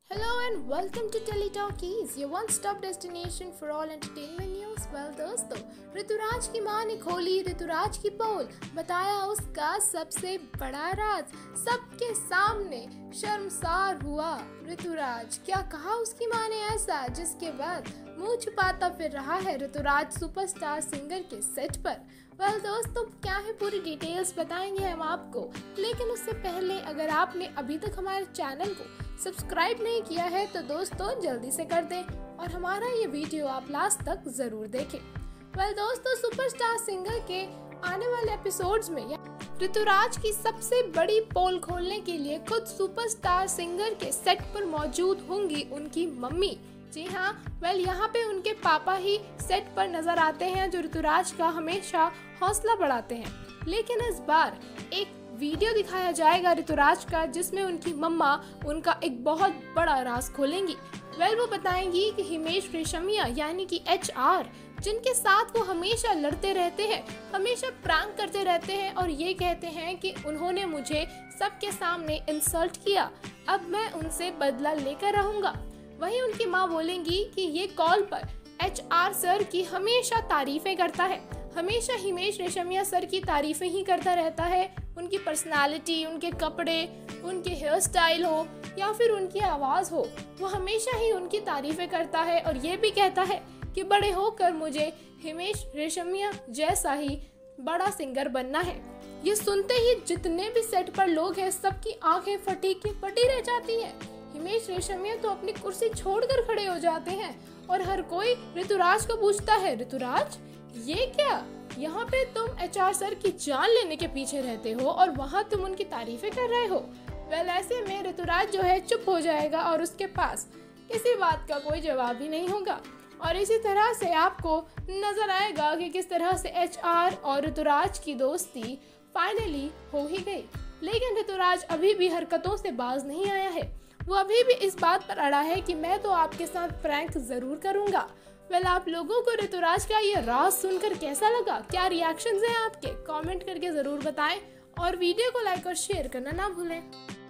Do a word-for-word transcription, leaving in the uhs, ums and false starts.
Hello and welcome to Teletalkies, your one-stop destination for all entertainment news. Well दोस्तों, ऋतुराज की मां ने खोली ऋतुराज की पोल, बताया उसका सबसे बड़ा राज। सबके सामने शर्मसार हुआ ऋतुराज। क्या कहा उसकी मां ने ऐसा, जिसके बाद मुंह छुपाता फिर रहा है ऋतुराज सुपरस्टार सिंगर के सेट पर। वेल well, दोस्तों, क्या है पूरी डिटेल्स बताएंगे हम आपको, लेकिन उससे पहले अगर आपने अभी तक हमारे चैनल को सब्सक्राइब नहीं किया है तो दोस्तों जल्दी से कर दें और हमारा ये वीडियो आप लास्ट तक जरूर देखें। वेल well, दोस्तों, सुपरस्टार सिंगर के आने वाले एपिसोड्स में ऋतुराज की सबसे बड़ी पोल खोलने के लिए खुद सुपरस्टार सिंगर के सेट पर मौजूद होंगी उनकी मम्मी। जी हाँ, वेल यहाँ पे उनके पापा ही सेट पर नजर आते हैं जो ऋतुराज का हमेशा हौसला बढ़ाते हैं। लेकिन इस बार एक वीडियो दिखाया जाएगा ऋतुराज का, जिसमें उनकी मम्मा उनका एक बहुत बड़ा राज खोलेंगी। वेल वो बताएंगी कि हिमेश रेशमिया यानी कि एच आर, जिनके साथ वो हमेशा लड़ते रहते हैं, हमेशा प्रैंक करते रहते हैं और ये कहते हैं कि उन्होंने मुझे सबके सामने इंसल्ट किया, अब मैं उनसे बदला लेकर रहूंगा। वहीं उनकी माँ बोलेंगी कि ये कॉल पर एच आर सर की हमेशा तारीफें करता है, हमेशा हिमेश रेशमिया सर की तारीफें ही करता रहता है। उनकी पर्सनालिटी, उनके कपड़े, उनके हेयर स्टाइल हो या फिर उनकी आवाज़ हो, वो हमेशा ही उनकी तारीफें करता है और ये भी कहता है कि बड़े होकर मुझे हिमेश रेशमिया जैसा ही बड़ा सिंगर बनना है। ये सुनते ही जितने भी सेट पर लोग हैं सबकी आंखें फटी की फटी रह जाती हैं। हिमेश रेशमिया तो अपनी कुर्सी छोड़कर खड़े हो जाते हैं और हर कोई ऋतुराज को पूछता है, ऋतुराज ये क्या, यहाँ पे तुम एच आर सर की जान लेने के पीछे रहते हो और वहाँ तुम उनकी तारीफें कर रहे हो। वेल ऐसे में ऋतुराज जो है चुप हो जाएगा और उसके पास किसी बात का कोई जवाब ही नहीं होगा। और इसी तरह से आपको नजर आएगा कि किस तरह से एच आर और ऋतुराज की दोस्ती फाइनली हो ही गई। लेकिन ऋतुराज अभी भी हरकतों से बाज नहीं आया है। वो अभी भी इस बात पर अड़ा है कि मैं तो आपके साथ प्रैंक जरूर करूंगा। वेल आप लोगों को ऋतुराज का ये राज सुनकर कैसा लगा, क्या रिएक्शंस हैं आपके, कमेंट करके जरूर बताएं और वीडियो को लाइक और शेयर करना ना भूलें।